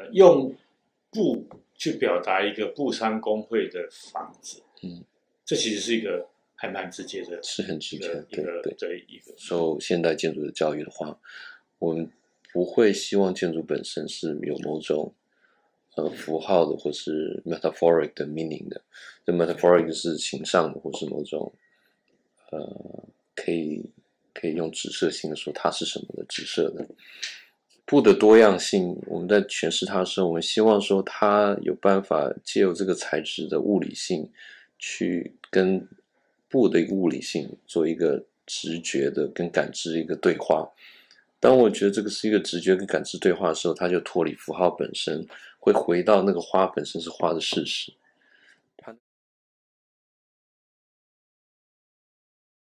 用布去表达一个布商工会的房子，这其实是一个还蛮直接的， 是很直接的， 对一个。 受现代建筑的教育的话，我们不会希望建筑本身是有某种符号的或是 metaphoric 的 meaning 的，这 metaphoric 是形上的或是某种可以用指涉性的说它是什么的指涉的。布的多样性，我们在诠释它的时候，我们希望说它有办法借由这个材质的物理性，去跟布的一个物理性做一个直觉的跟感知一个对话。当我觉得这个是一个直觉跟感知对话的时候，它就脱离符号本身，会回到那个花本身是花的事实。